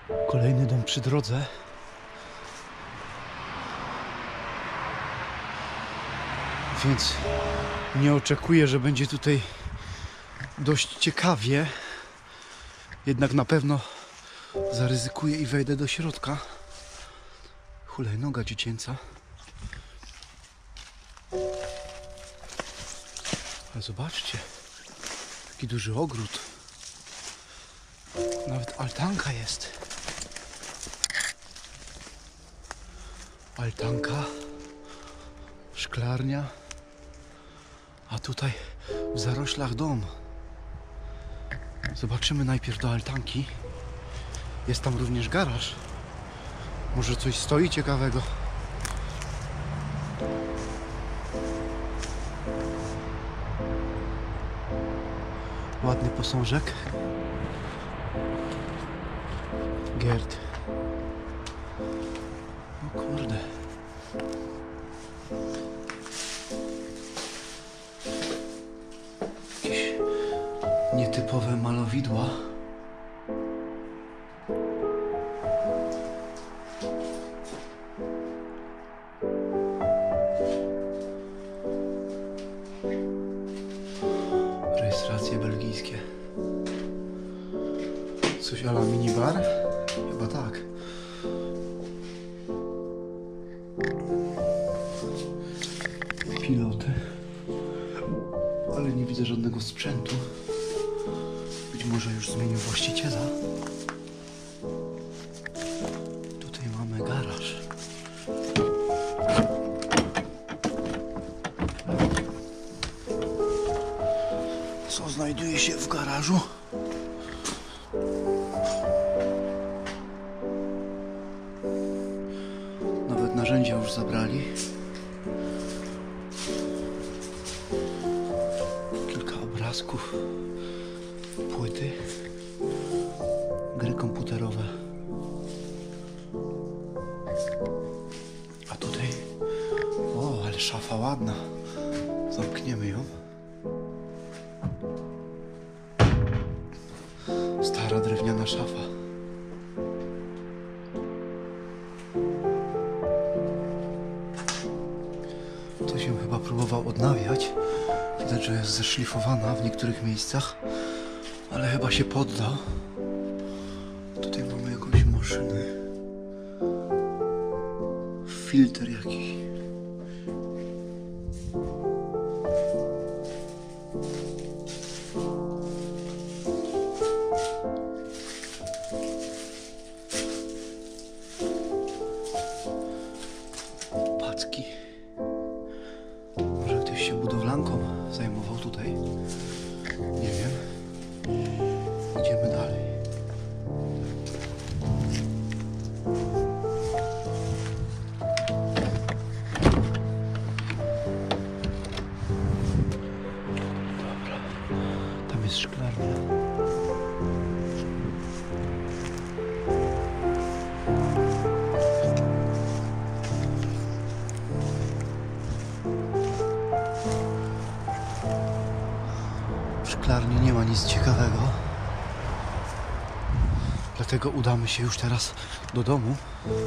Kolejny dom przy drodze. Więc nie oczekuję, że będzie tutaj dość ciekawie. Jednak na pewno zaryzykuję i wejdę do środka. Hulajnoga dziecięca. Ale zobaczcie, jaki duży ogród. Nawet altanka jest. Altanka, szklarnia, a tutaj w zaroślach dom. Zobaczymy najpierw do altanki. Jest tam również garaż. Może coś stoi ciekawego. Ładny posążek. Gerd. O kurde. Jakieś nietypowe malowidła. Rejestracje belgijskie. Coś a la minibar? Chyba tak. Piloty. Ale nie widzę żadnego sprzętu. Być może już zmienił właściciela. Tutaj mamy garaż. Co znajduje się w garażu? Nawet narzędzia już zabrali. Kilka obrazków, płyty, gry komputerowe. A tutaj, o, ale szafa ładna. Zamkniemy ją. Stara drewniana szafa. To się chyba próbował odnawiać. Widać, że jest zeszlifowana w niektórych miejscach, ale chyba się poddał. Tutaj mamy jakąś maszynę. Filtr jakiś. Packi. Może ktoś się budowlanką zajmował tutaj? Nie wiem. Idziemy dalej. Dobra. Tam jest szklarnia. W szklarni nie ma nic ciekawego. Dlatego udamy się już teraz do domu.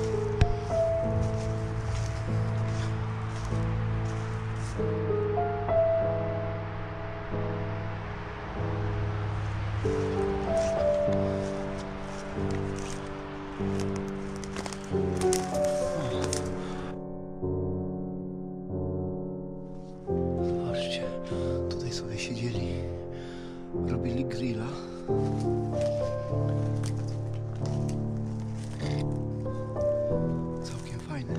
Zobaczcie, tutaj sobie siedzieli, robili grilla. Całkiem fajne.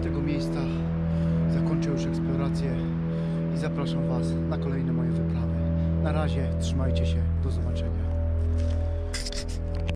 tego miejsca zakończę już eksplorację i zapraszam Was na kolejne moje wyprawy. Na razie, trzymajcie się, do zobaczenia.